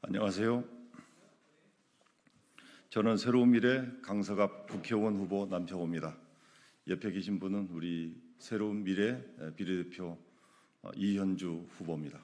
안녕하세요. 저는 새로운 미래 강서갑 국회의원 후보 남평호입니다. 옆에 계신 분은 우리 새로운 미래 비례대표 이현주 후보입니다.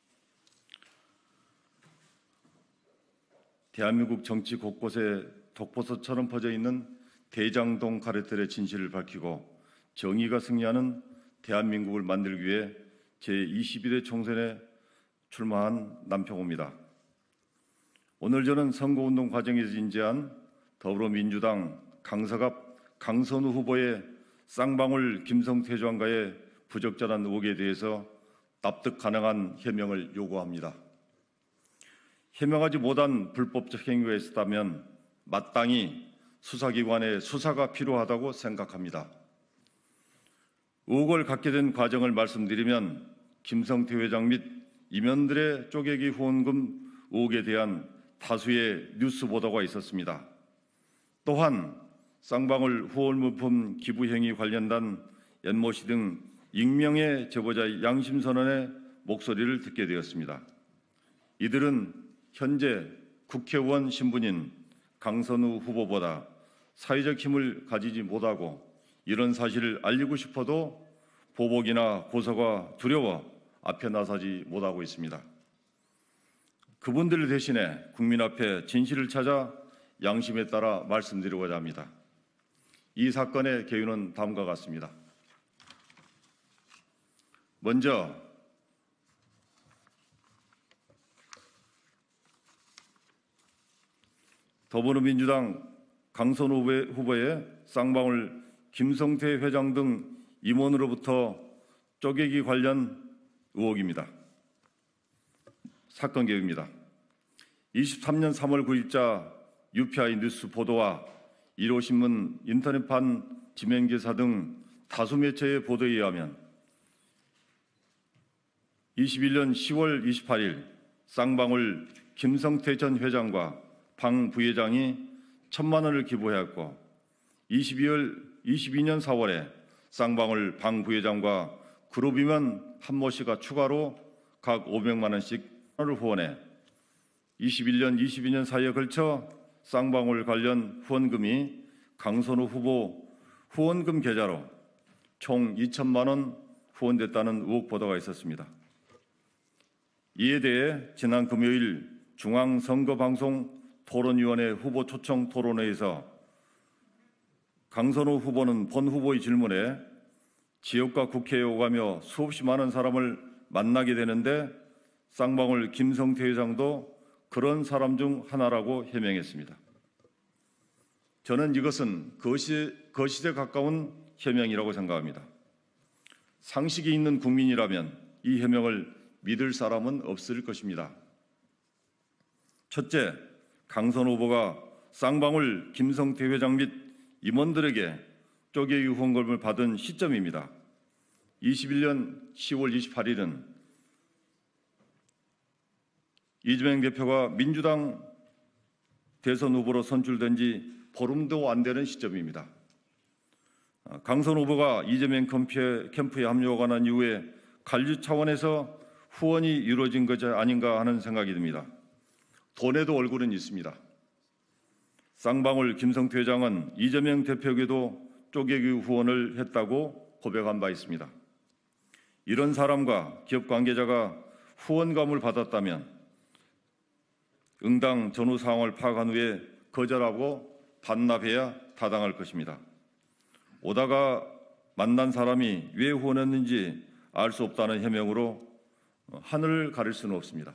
대한민국 정치 곳곳에 독버섯처럼 퍼져 있는 대장동 가래틀의 진실을 밝히고 정의가 승리하는 대한민국을 만들기 위해 제21회 총선에 출마한 남평호입니다. 오늘 저는 선거운동 과정에서 인재한 더불어민주당 강서갑 강선우 후보의 쌍방울 김성태 장관과의 부적절한 의혹에 대해서 납득 가능한 해명을 요구합니다. 해명하지 못한 불법적 행위가 있었다면 마땅히 수사기관의 수사가 필요하다고 생각합니다. 의혹을 갖게 된 과정을 말씀드리면 김성태 회장 및 임원들의 쪼개기 후원금 의혹에 대한 다수의 뉴스 보도가 있었습니다. 또한 쌍방울 후원 물품 기부 행위 관련단 연모씨 등 익명의 제보자의 양심선언의 목소리를 듣게 되었습니다. 이들은 현재 국회의원 신분인 강선우 후보보다 사회적 힘을 가지지 못하고 이런 사실을 알리고 싶어도 보복이나 고소가 두려워 앞에 나서지 못하고 있습니다. 그분들을 대신해 국민 앞에 진실을 찾아 양심에 따라 말씀드리고자 합니다. 이 사건의 개요는 다음과 같습니다. 먼저 더불어민주당 강선우 후보의 쌍방울 김성태 회장 등 임원으로부터 쪼개기 관련 의혹입니다. 사건 개요입니다. 23년 3월 9일자 UPI 뉴스 보도와 1호신문 인터넷판 지명기사 등 다수 매체의 보도에 의하면 21년 10월 28일 쌍방울 김성태 전 회장과 방 부회장이 1,000만 원을 기부하였고 22년 4월에 쌍방울 방 부회장과 그룹이면 한모 씨가 추가로 각 500만 원씩 을 후원해 21년, 22년 사이에 걸쳐 쌍방울 관련 후원금이 강선우 후보 후원금 계좌로 총 2천만 원 후원됐다는 의혹 보도가 있었습니다. 이에 대해 지난 금요일 중앙선거방송 토론위원회 후보 초청 토론회에서 강선우 후보는 본 후보의 질문에 지역과 국회에 오가며 수없이 많은 사람을 만나게 되는데 쌍방울 김성태 회장도 그런 사람 중 하나라고 해명했습니다. 저는 이것은 거짓에 가까운 해명이라고 생각합니다. 상식이 있는 국민이라면 이 해명을 믿을 사람은 없을 것입니다. 첫째, 강선우 후보가 쌍방울 김성태 회장 및 임원들에게 쪼개기 후원금을 받은 시점입니다. 21년 10월 28일은 이재명 대표가 민주당 대선 후보로 선출된 지 보름도 안 되는 시점입니다. 강선우 후보가 이재명 캠프에 합류하고 난 이후에 관리 차원에서 후원이 이루어진 것이 아닌가 하는 생각이 듭니다. 돈에도 얼굴은 있습니다. 쌍방울 김성태 회장은 이재명 대표에게도 쪼개기 후원을 했다고 고백한 바 있습니다. 이런 사람과 기업 관계자가 후원금을 받았다면 응당 전후 상황을 파악한 후에 거절하고 반납해야 타당할 것입니다. 오다가 만난 사람이 왜 후원했는지 알 수 없다는 해명으로 하늘을 가릴 수는 없습니다.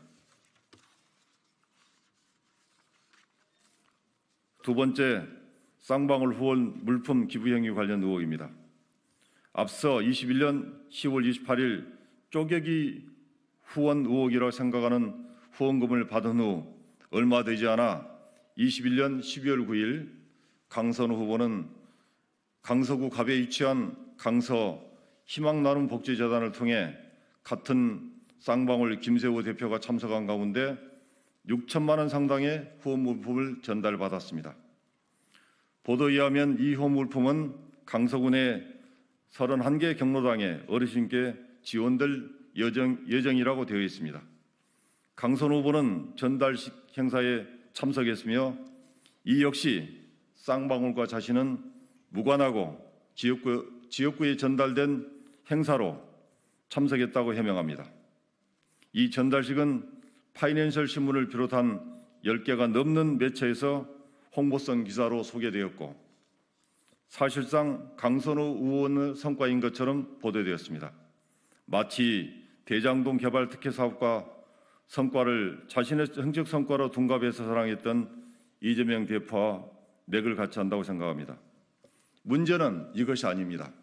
두 번째, 쌍방울 후원 물품 기부 행위 관련 의혹입니다. 앞서 21년 10월 28일 쪼개기 후원 의혹이라고 생각하는 후원금을 받은 후 얼마 되지 않아 21년 12월 9일 강선우 후보는 강서구 갑에 위치한 강서 희망나눔 복지재단을 통해 같은 쌍방울 김세호 대표가 참석한 가운데 6천만 원 상당의 후원 물품을 전달받았습니다. 보도에 의하면 이 후원 물품은 강서구 내 31개 경로당의 어르신께 지원될 예정이라고 되어 있습니다. 강선우 후보는 전달식 행사에 참석했으며 이 역시 쌍방울과 자신은 무관하고 지역구에 전달된 행사로 참석했다고 해명합니다. 이 전달식은 파이낸셜 신문을 비롯한 10개가 넘는 매체에서 홍보성 기사로 소개되었고 사실상 강선우 의원의 성과인 것처럼 보도되었습니다. 마치 대장동 개발 특혜 사업과 성과를 자신의 정책 성과로 둔갑해서 자랑했던 이재명 대표와 맥을 같이 한다고 생각합니다. 문제는 이것이 아닙니다.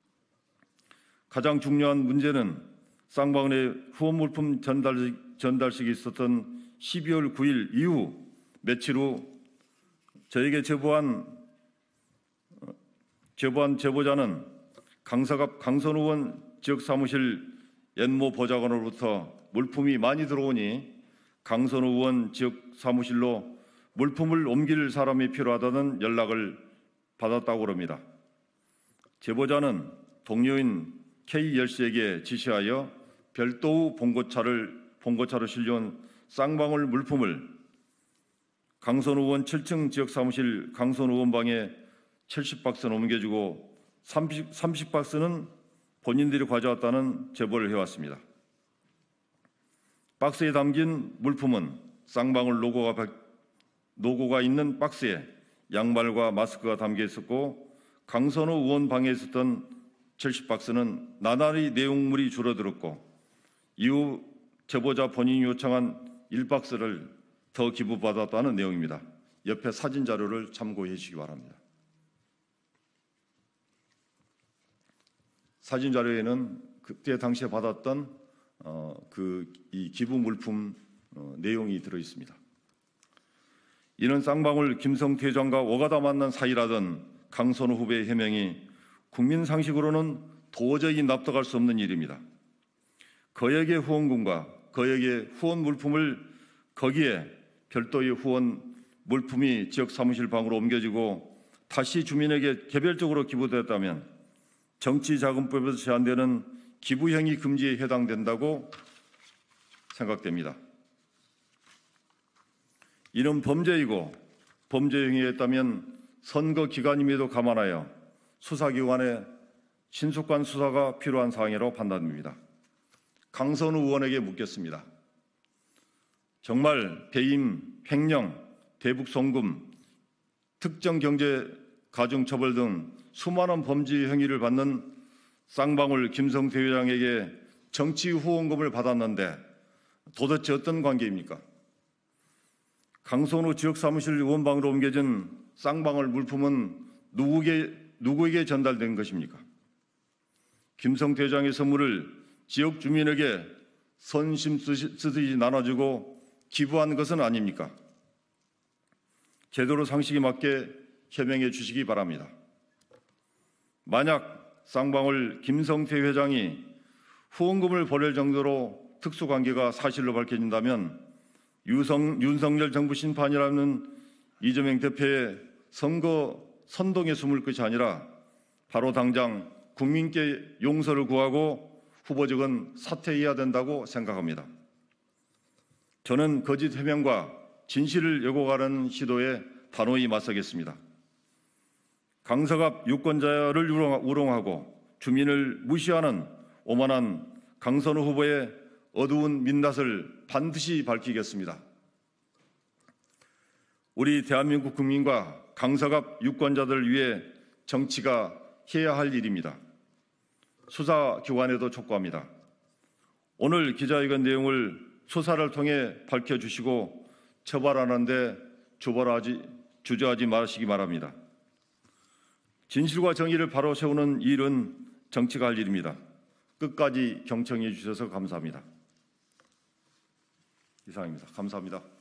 가장 중요한 문제는 쌍방울의 후원 물품 전달식이 있었던 12월 9일 이후 며칠 후 저에게 제보한 제보자는 강서갑 강선우 의원 지역 사무실 연모 보좌관으로부터 물품이 많이 들어오니 강선우 의원 지역 사무실로 물품을 옮길 사람이 필요하다는 연락을 받았다고 합니다. 제보자는 동료인 K열 씨에게 지시하여 별도의 봉고차로 실려온 쌍방울 물품을 강선우 의원 7층 지역 사무실 강선우 의원 방에 70박스는 옮겨주고 30박스는 본인들이 가져왔다는 제보를 해왔습니다. 박스에 담긴 물품은 쌍방울 로고가 있는 박스에 양말과 마스크가 담겨 있었고 강선우 의원 방에 있었던 70박스는 나날이 내용물이 줄어들었고 이후 제보자 본인이 요청한 1박스를 더 기부받았다는 내용입니다. 옆에 사진 자료를 참고해 주시기 바랍니다. 사진 자료에는 그때 당시에 받았던 이 기부 물품 내용이 들어 있습니다. 이는 쌍방울 김성태 회장과 오가다 만난 사이라던 강선우 후보의 해명이 국민 상식으로는 도저히 납득할 수 없는 일입니다. 거액의 후원금과 거액의 후원 물품을 거기에 별도의 후원 물품이 지역 사무실 방으로 옮겨지고 다시 주민에게 개별적으로 기부됐다면 정치자금법에서 제한되는 기부행위 금지에 해당된다고 생각됩니다. 이는 범죄이고 범죄 행위였다면 선거 기간임에도 감안하여 수사기관의 신속한 수사가 필요한 사항이라고 판단됩니다. 강선우 의원에게 묻겠습니다. 정말 배임, 횡령, 대북송금, 특정경제가중처벌 등 수많은 범죄 행위를 받는 쌍방울 김성태 회장에게 정치 후원금을 받았는데 도대체 어떤 관계입니까? 강선우 지역사무실 의원방으로 옮겨진 쌍방울 물품은 누구에게 전달된 것입니까? 김성태 회장의 선물을 지역 주민에게 선심 쓰듯이 나눠주고 기부한 것은 아닙니까? 제대로 상식에 맞게 해명해 주시기 바랍니다. 만약 쌍방울 김성태 회장이 후원금을 보낼 정도로 특수관계가 사실로 밝혀진다면 윤석열 정부 심판이라는 이재명 대표의 선거 선동에 숨을 것이 아니라 바로 당장 국민께 용서를 구하고 후보직은 사퇴해야 된다고 생각합니다. 저는 거짓 해명과 진실을 왜곡하는 시도에 단호히 맞서겠습니다. 강서갑 유권자를 우롱하고 주민을 무시하는 오만한 강선우 후보의 어두운 민낯을 반드시 밝히겠습니다. 우리 대한민국 국민과 강서갑 유권자들을 위해 정치가 해야 할 일입니다. 수사기관에도 촉구합니다. 오늘 기자회견 내용을 수사를 통해 밝혀주시고 처벌하는 데 주저하지 마시기 바랍니다. 진실과 정의를 바로 세우는 일은 정치가 할 일입니다. 끝까지 경청해 주셔서 감사합니다. 이상입니다. 감사합니다.